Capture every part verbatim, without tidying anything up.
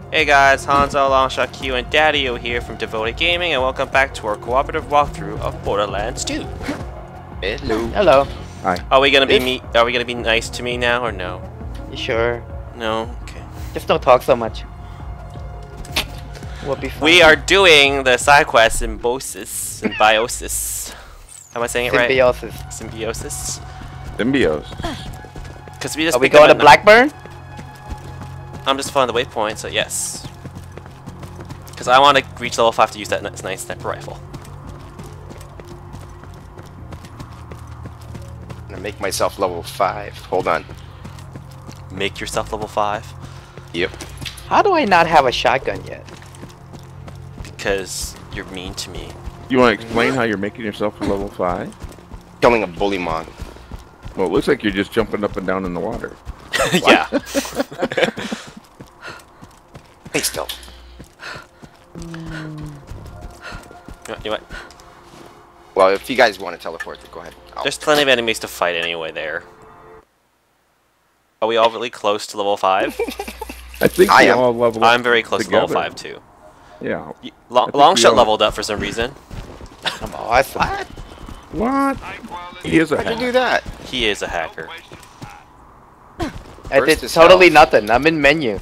Hey guys, Hanzo, Longshot, Q, and Dadeeo here from Devoted Gaming, and welcome back to our cooperative walkthrough of Borderlands two. Hello. Hello. Hi. Are we gonna be me? Are we gonna be nice to me now, or no? You sure? No. Okay. Just don't talk so much. We'll be fine. We are doing the side quest Symbiosis. Symbiosis. Am I saying it right? Symbiosis. Symbiosis. Symbiosis. Because we just. Are we picked up going to a- Blackburn? I'm just following the waypoint, so yes. Because I want to reach level five to use that nice, nice sniper rifle. I'm gonna make myself level five. Hold on. Make yourself level five. Yep. How do I not have a shotgun yet? Because you're mean to me. You want to explain how you're making yourself a level five? Killing a bully mon. Well, it looks like you're just jumping up and down in the water. Yeah. Hey, still. You know, you know what? Well, if you guys want to teleport, go ahead. I'll There's plenty of enemies to fight anyway there. Are we all really close to level five? I think I we am. all level up I'm very close together. to level five too. Yeah. Y- Long, I think we Longshot all- leveled up for some reason. I'm awesome. What? What? He is a How'd you hack. do that? He is a hacker. I First did is totally health. nothing. I'm in menu.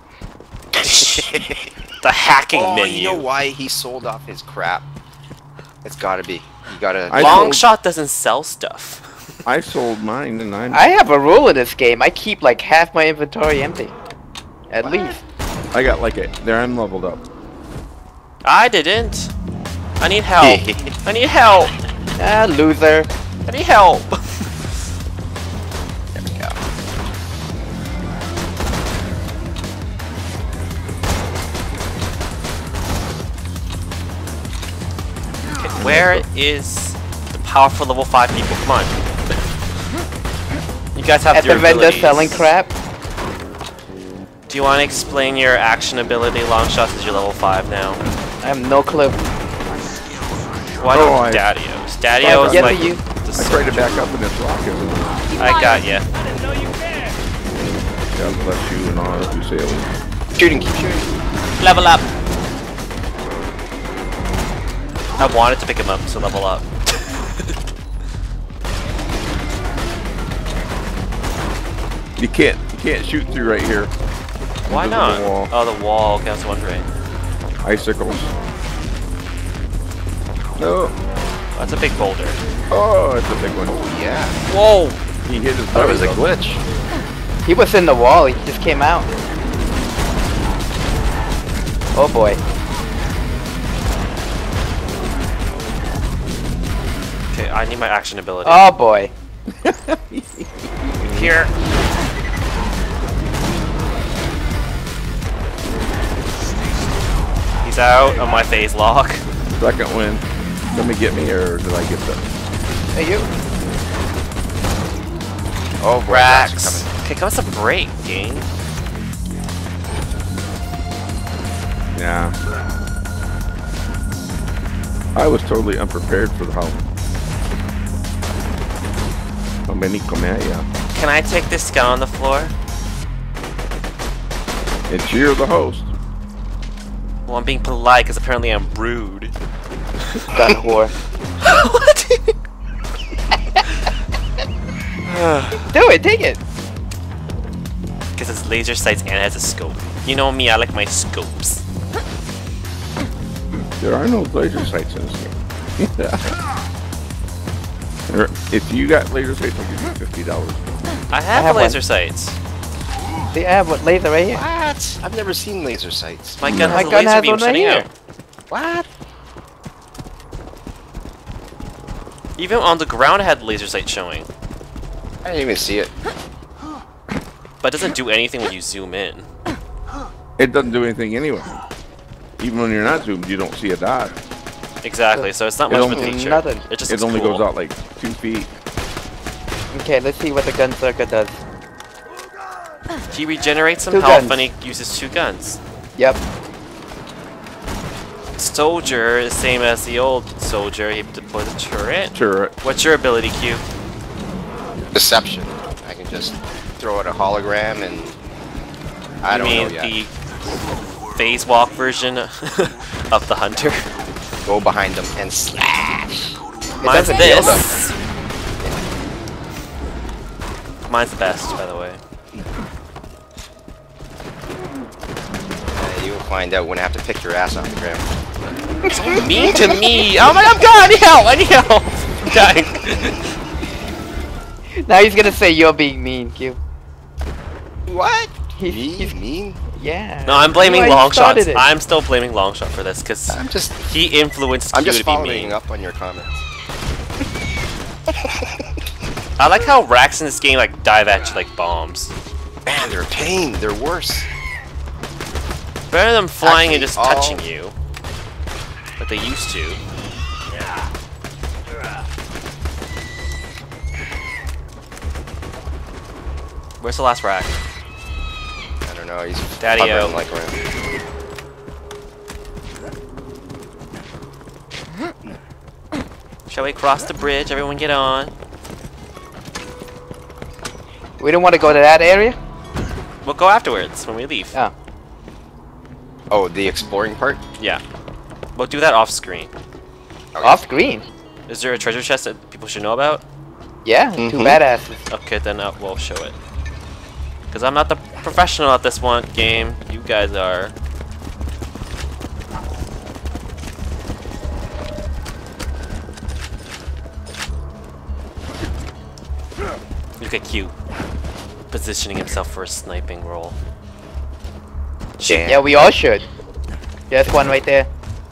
The hacking Oh, menu. you know why he sold off his crap? It's gotta be. You gotta. I Longshot doesn't sell stuff. I sold mine and I'm, I have a rule in this game. I keep like half my inventory empty. At What? least. I got like it. There, I'm leveled up. I didn't. I need help. I need help. Ah, loser. I need help. There we go. Okay, where is the powerful level five people? Come on. You guys have At your the vendor abilities. selling crap. Do you want to explain your action ability, Longshot, since you're level five now? I have no clue. Why Oh, don't I- Dadeo's? Dadeo's Yeah, like you- the I tried to soldier. back up in this rocket. I got ya. God bless you and all of you sailors. Shooting, keep shooting. Level up. I wanted to pick him up, so level up. You can't, you can't shoot through right here. Why Invisible not? wall. Oh, the wall. Okay, I was wondering. Icicles. No. That's a big boulder. Oh, it's a big one. Yeah. Whoa! He hit his That was a belly glitch. He was in the wall. He just came out. Oh boy. Okay, I need my action ability. Oh boy. Here. He's out of my phase lock. Second win. Let me get me, or did I get the? Hey you. Oh, boy, Rax. rats are coming. Okay, give us a break, gang. Yeah. I was totally unprepared for how how many come at ya. Can I take this gun on the floor? It's you're the host. Well, I'm being polite because apparently I'm rude. Gun whore. What? Do it. Take it. Because it's laser sights and it has a scope. You know me, I like my scopes. There are no laser sights in this game. Or if you got laser sights, I'll give you fifty dollars. I have, have the laser one. sights. See, I have what laser right here. What? I've never seen laser sights. My gun My has a gun laser has beam one right shooting here. out. What? Even on the ground it had laser sight showing. I didn't even see it. But it doesn't do anything when you zoom in. It doesn't do anything anyway. Even when you're not zoomed, you don't see a dot. Exactly, so it's not It much of a only- feature. nothing. It just It looks only cool. goes out like two feet. Okay, let's see what the Gunzerker does. He regenerates some Two health guns. and he uses two guns. Yep. Soldier is the same as the old soldier. He deploys a turret. Turret. What's your ability, Q? Deception. I can just throw out a hologram and I you don't mean know yet. the phase walk version of the hunter. Go behind them and slash. Mine's doesn't kill this. Mine's the best, by the way. Uh, you'll find out when I have to pick your ass off the ground. So mean to me! Oh my god, God, I need help! I need help! I'm dying. Now he's gonna say you're being mean, Q. What? He, Me? he's, Mean? yeah. No, I'm blaming That's why he started Longshot. it. I'm still blaming Longshot for this, because I'm just he influenced I'm Q just to be following mean. up on your comments. I like how racks in this game like dive at you like bombs. Man, they're a pain. They're worse. Better than flying Actually, and just all- touching you. Like they used to. Where's the last rack? I don't know. He's Dadeeo. hovering like around. Shall we cross the bridge? Everyone get on. We don't want to go to that area? We'll go afterwards when we leave. Oh. Oh, the exploring part? Yeah. We'll do that off screen. Okay. Off screen? Is there a treasure chest that people should know about? Yeah, Mhm. two badasses. Okay, then uh, we'll show it. Because I'm not the professional at this one game. You guys are. Look at Q. Positioning himself for a sniping role. Damn. Yeah, we all should. There's one right there.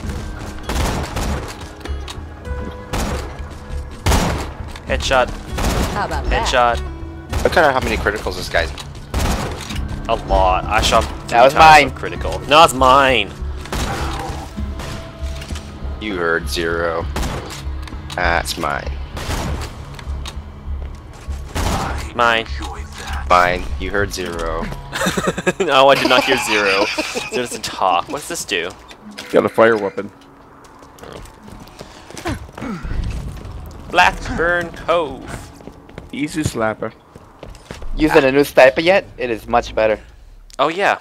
Headshot. How about that? Headshot. Look at how many criticals this guy's. A lot. I shot him three That was times mine. with critical. No, it's mine. You heard zero. That's mine. Mine. Mine. You heard zero. No, I did not hear zero. Zero doesn't talk. What does this do? Got a fire weapon. Blackburn Cove. Easy slapper. Using a new sniper yet? It is much better. Oh yeah.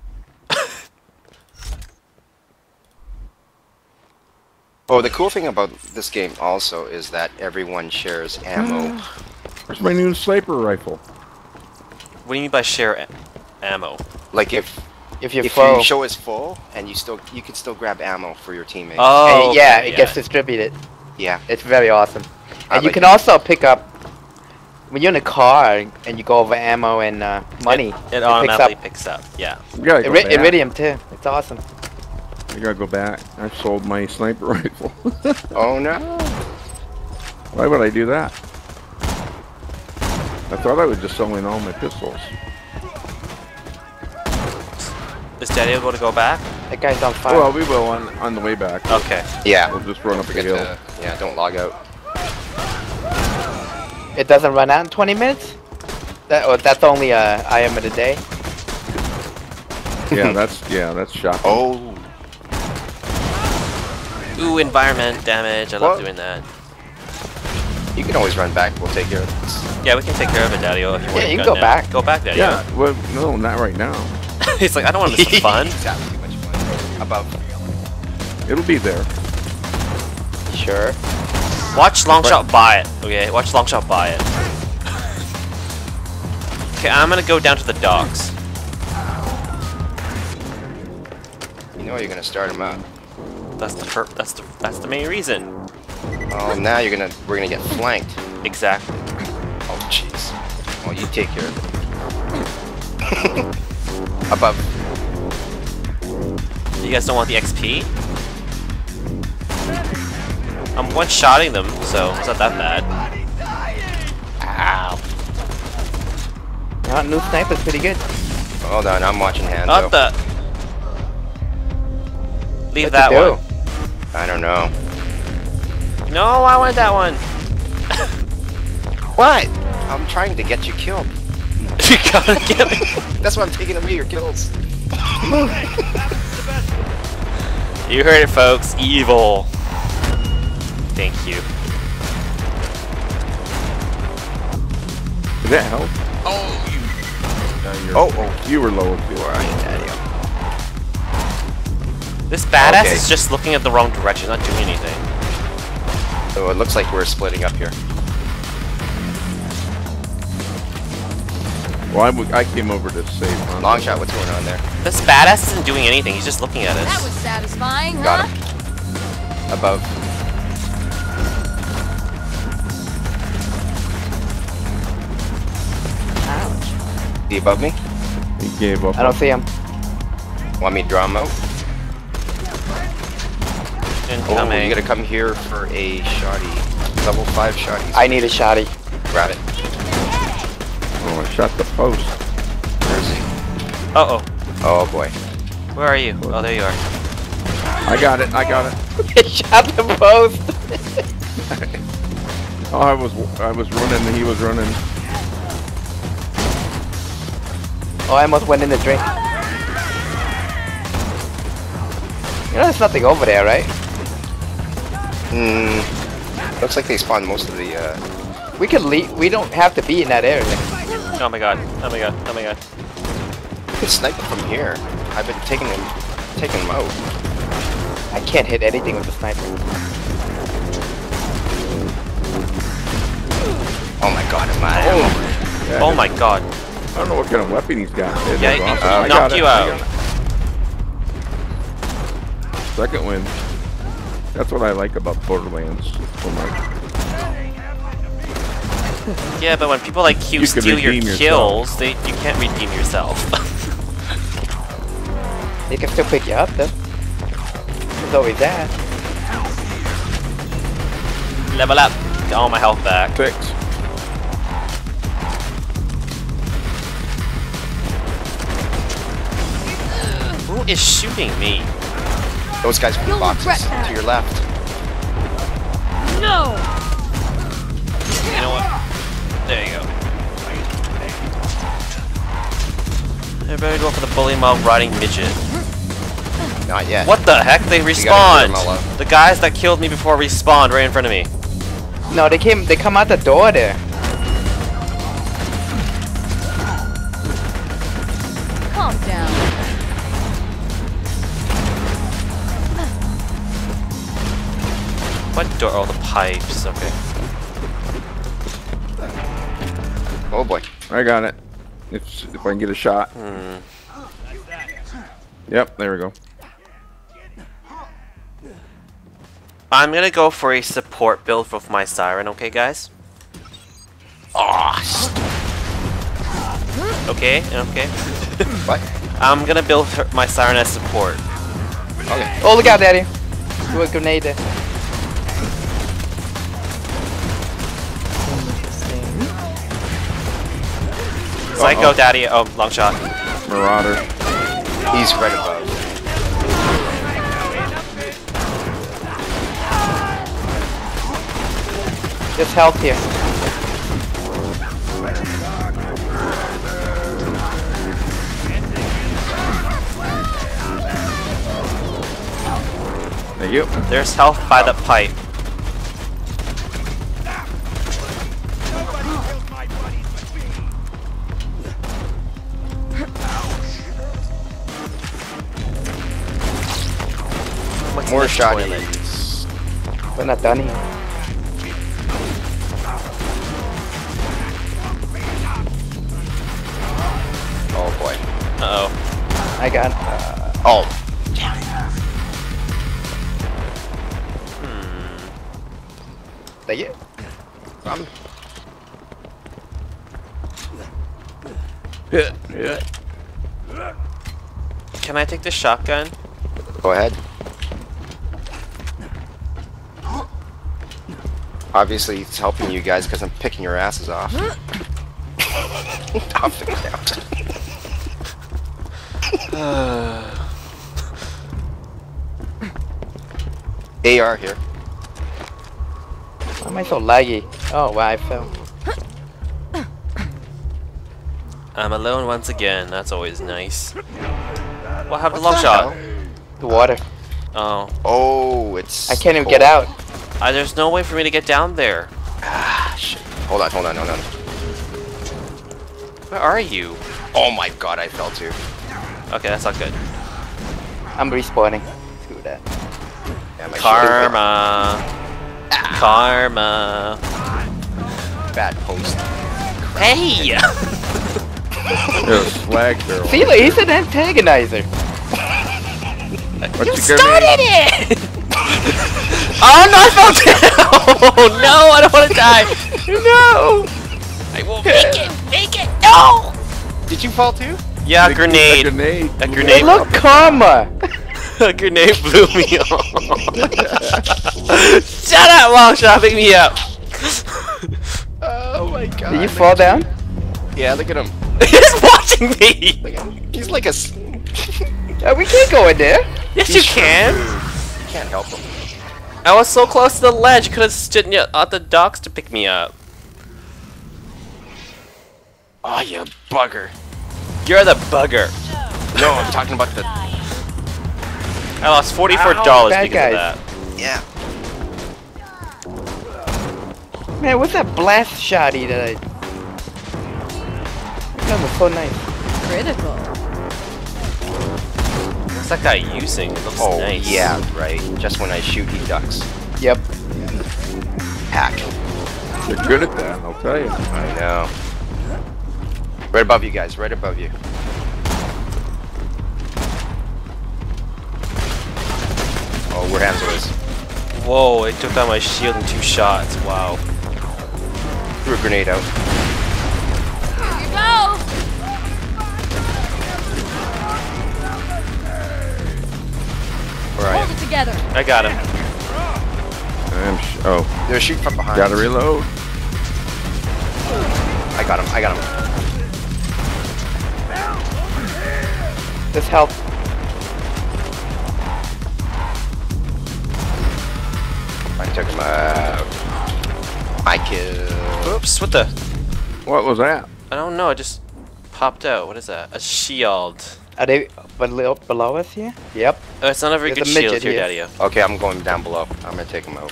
Oh, the cool thing about this game also is that everyone shares ammo. Where's my new sniper rifle? What do you mean by share a ammo? Like if If you're if full. your show is full and you still you can still grab ammo for your teammates. Oh, and yeah, okay, it gets distributed. Yeah. It's very awesome. I And you like can it. also pick up when you're in a car and you go over ammo and uh, money. It, it picks automatically up. picks up. Yeah. You gotta go Iri- back. Iridium too. It's awesome. I gotta go back. I sold my sniper rifle. Oh no. Why would I do that? I thought I was just selling all my pistols. Is Dadeeo going to go back? That guy's on fire. Well, we will on on the way back. Okay. Yeah. We'll just run up the Forget hill. to, yeah, don't log out. It doesn't run out in twenty minutes? That, oh, that's only a uh, item of the day. Yeah, that's yeah, that's shocking. Oh. Ooh, environment damage. I love What? doing that. You can always run back. We'll take care of this. Yeah, we can take care of it, Dadeeo, if you want Yeah, to you can go back. Go back, Dadeeo. Yeah, well, no, not right now. He's like, I don't want this fun. He's having too much fun. About It'll be there. Sure. Watch Longshot buy it. Okay, watch Longshot buy it. Okay, I'm gonna go down to the docks. you know you're gonna start him out. That's the per that's the that's the main reason. Oh, now you're gonna we're gonna get flanked. Exactly. Oh jeez. Oh, you take care of it. Above. You guys don't want the X P? I'm one-shotting them, so it's not that bad. Ow. Uh, new sniper's pretty good. Hold on, I'm watching Hanzo. What the? Leave What'd that you do? one. I don't know. No, I wanted that one. What? I'm trying to get you killed. You gotta get me. That's why I'm taking away your kills. You heard it, folks. Evil. Thank you. Did that help? Oh, you. No, you're, Oh, oh. you were low. Where are you, Dadeeo? This badass Okay. is just looking at the wrong direction, not doing anything. So it looks like we're splitting up here. Well, I, w I came over to save. Huh? Longshot, what's going on there? This badass isn't doing anything, he's just looking at That us. was satisfying, Got huh? him. Above. Ouch. Is he above me? He gave up. I don't see him. Want me to draw him out? Oh, Incoming. you gotta come here for a shotty. Level five shotties. I need a shotty. Grab it. Oh, I shot the post. Where is he? Uh oh. Oh boy. Where are you? Oh, there you are. I got it. I got it. Shot the post. Oh, I was I was running and he was running. Oh, I almost went in the drink. You know, there's nothing over there, right? Hmm. Looks like they spawned most of the. Uh... We could leave. We don't have to be in that area. Oh my god. Oh my god. Oh my god. You can snipe from here. I've been taking him, taking him out. I can't hit anything with the sniper. Oh my god, am I? Oh, yeah, Oh my god. I don't know what kind of weapon he's got. It Yeah, is he awesome. knocked I got it, you I out. got it. Second win. That's what I like about Borderlands so much. Yeah, but when people like Q You can steal your redeem yourself. kills, they you can't redeem yourself. They can still pick you up, though. There's always that. Level up. Get all my health back. Six. Who is shooting me? Those guys from the You'll boxes regret that. to your left. No! You know what? There you go. Everybody go for the bully mob riding midget. Not yet. What the heck? They gotta respawned! clear them all up. The guys that killed me before respawned right in front of me. No, they came. They come out the door there. Calm down. What door? Oh, the pipes. Okay. Oh boy. I got it. If if I can get a shot. Hmm. Yep, there we go. I'm gonna go for a support build with my Siren, okay, guys? Oh, Okay, okay. what? I'm gonna build her, my Siren as support. Okay. Oh, look out, Daddy. Do a grenade there. Psycho, Daddy. Oh, long shot. Marauder. He's right above. Just health here. Thank you. There's health by the pipe. What's in More this toilet? shotties. We're not done here. Oh boy. Uh oh. I got. Uh, Oh. Hmm. Thank you. Um, Hit. Hit. Can I take the shotgun? go ahead. Obviously, it's helping you guys because I'm picking your asses off. Off the ground. A R here. why am I so laggy? Oh, wow, I fell. I'm alone once again. That's always nice. What happened to What the Longshot? hell? The water. Oh. Oh, it's. I can't even cold. get out. I, there's no way for me to get down there. Ah, shit. Hold on, hold on, hold on. Where are you? Oh my god, I fell too. Okay, that's not good. I'm respawning. Screw that. Yeah, my Karma. Karma. shield- Bad post. Hey! You're a slag barrel. See, look, he's an antagonizer. What You you started it! Oh no, I fell down! No, I don't want to die! No! I will make it! Make it! No! Did you fall too? Yeah, Big- grenade. A grenade. A Hey, grenade. look, karma. A grenade blew me off. Shut up, Longshot! Pick me up! Oh my god. Did you fall down? Yeah, look at him. He's watching me! Look at him. He's like a. s- Uh, we can't go in there. Yes, you can! You can't help him. I was so close to the ledge, could have stood near- at the docks to pick me up. Oh, you bugger. You're the bugger. No, I'm talking about the. I lost forty-four dollars Ow, bad because guys. of that. Yeah. Man, what's that blast shotty that I... That was so nice. Critical. What's that guy using? It looks Oh nice. yeah, right. Just when I shoot, he ducks. Yep. Hack. You're good at that, I'll tell you. I know. Right above you guys. Right above you. Oh, where Hanzo is. Whoa, it took down my shield in two shots. Wow. Threw a grenade out. Here you go. Where are Hold you? it together. I got him. I'm sh oh, They're shooting from behind. gotta reload. I got him. I got him. This help. I took him out. I kill. Oops, what the? What was that? I don't know, it just popped out. What is that? A shield. Are they below, below us here? Yep. Oh, it's not a very There's good a shield midget here, here. Dadeeo. Okay, I'm going down below. I'm gonna take him out.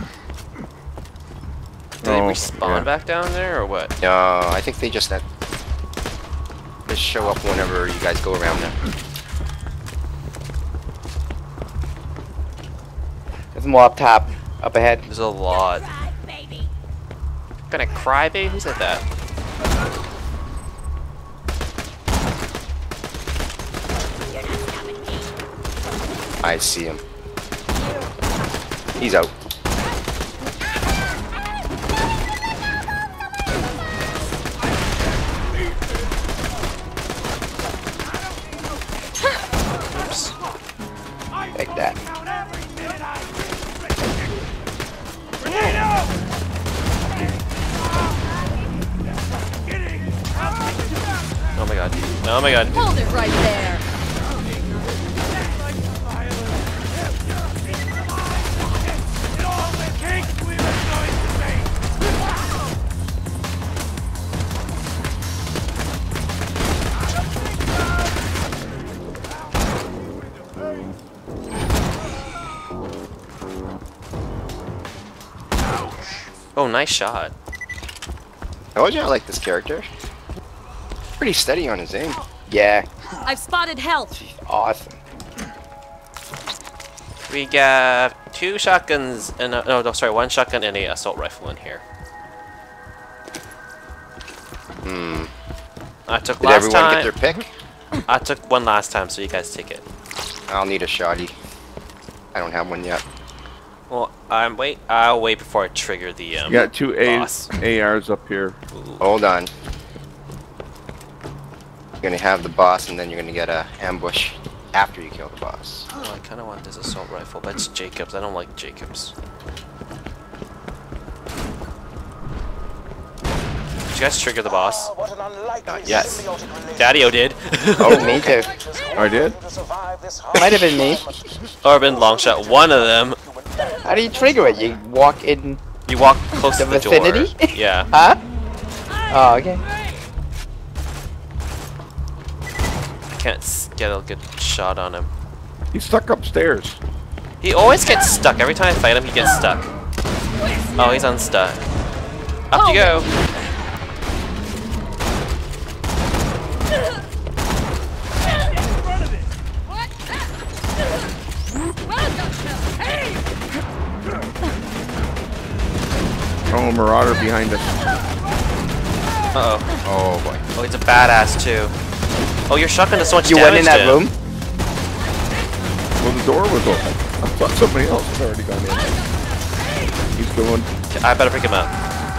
Did they Oh, respawn yeah. back down there, or what? No, I think they just that. Just show up whenever you guys go around there. There's more up top. Up ahead. There's a lot. Gonna cry, baby? Who said that? I see him. He's out. Oops. Like that. Oh my god. Oh my god. Hold it right there. Oh, nice shot. I told you I like this character. Pretty steady on his aim. Yeah. I've spotted health. She's awesome. We got two shotguns and a, no, no, sorry, one shotgun and a assault rifle in here. Hmm. I took Did last everyone time. get their pick? I took one last time, so you guys take it. I'll need a shoddy. I don't have one yet. Well, I'm wait. I'll wait before I trigger the um. You got two A boss. ARs up here. Ooh. Hold on. You're gonna have the boss, and then you're gonna get a ambush after you kill the boss. Oh, I kind of want this assault rifle, but it's Jacobs. I don't like Jacobs. Did you guys trigger the boss? Not yet. Dadeeo did. Oh, Me too. I did? Might have been me. Or been Longshot. One of them. How do you trigger it? You walk in. You walk close The to the vicinity? door. Yeah. Huh? Oh, okay. I can't s- get a good shot on him. He's stuck upstairs. He always gets stuck. Every time I fight him, he gets stuck. Oh, he's unstuck. Up you go. Oh, Marauder behind us. Uh oh. Oh boy. Oh, he's a badass too. Oh, your shotgun does so much You damage went in that to him. room? Well, the door was open. I thought somebody else had already gone in. He's going. I better pick him up.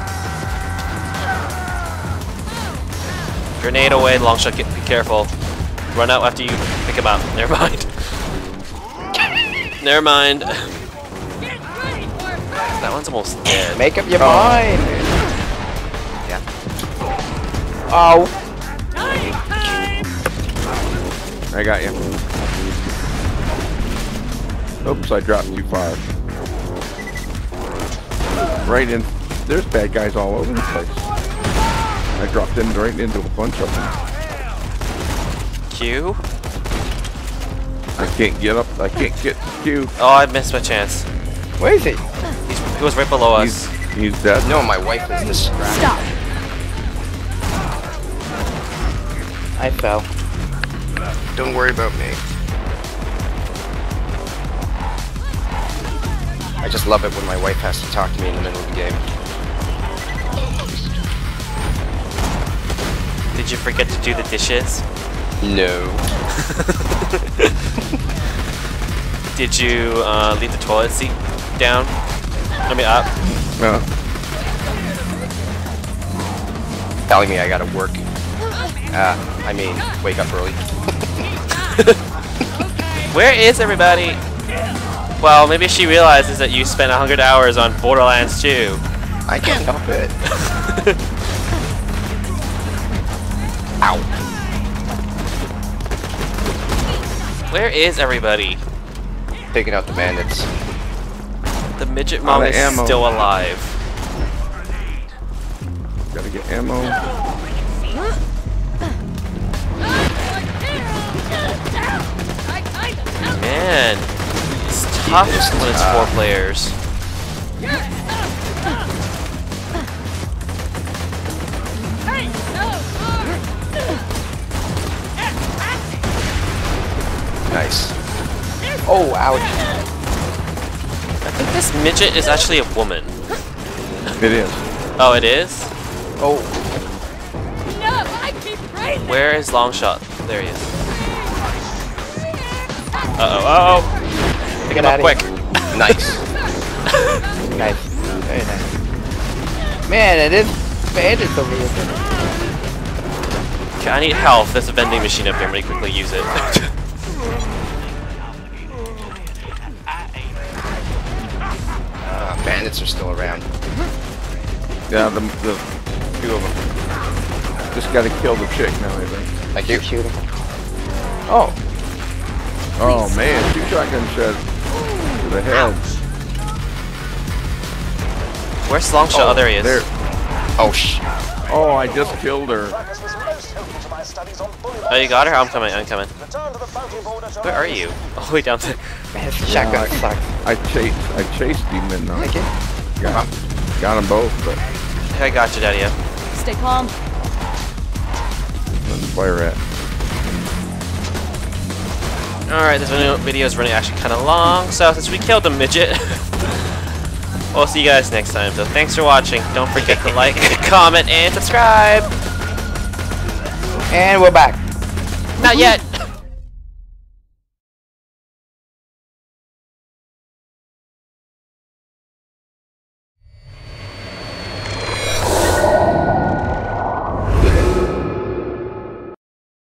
Grenade away, Longshot. Get, be careful. Run out after you pick him up. Never mind. Never mind. That one's almost dead. Make up your Oh. mind. Yeah. Oh. I got you. Oops, I dropped too far. Right in. There's bad guys all over the place. I dropped in right into a bunch of them. Q. I can't get up. I can't get Q. Oh, I missed my chance. Where is he? He's, he was right below us. He's, he's dead. No, my wife is distracted. Stop. I fell. Don't worry about me. I just love it when my wife has to talk to me in the middle of the game. Did you forget to do the dishes? No. Did you uh, leave the toilet seat down? I mean up. No. Telling me I gotta work. Uh, I mean, wake up early. Where is everybody? Well, maybe she realizes that you spent a hundred hours on Borderlands two. I can't help it. Ow. Where is everybody? Taking out the bandits. The midget Out mom of is ammo. still alive. Gotta get ammo. Man, it's tough when it's four players. Nice. Oh, ouch. I think this midget is actually a woman. It is. Oh, it is? Oh, Where is Longshot? There he is. Uh-oh, uh-oh! Pick him up outta quick! nice. Nice. Very nice. Man, it is bandits over here. Okay, I need health. There's a vending machine up here. I'm gonna quickly use it. Uh, bandits are still around. Yeah, the, the two of them. Just gotta kill the chick now, I think. Thank you. Shooting. Oh. Oh man, two shotgun shots to the head. Where's Longshot? Oh, there he is. There. Oh, sh. Oh, I just killed her. Oh, you got her? I'm coming, I'm coming. Where are you? Oh, way down there. Man, this shotgun I- sucks. I chased, I chased him and uh, Thank you. got, got them both, but I got you, Dadeeo. Stay calm. let's fire at. Alright, this video video is running actually kind of long, so since we killed the midget, we'll see you guys next time. So thanks for watching. Don't forget to like, comment, and subscribe. And we're back. Not yet.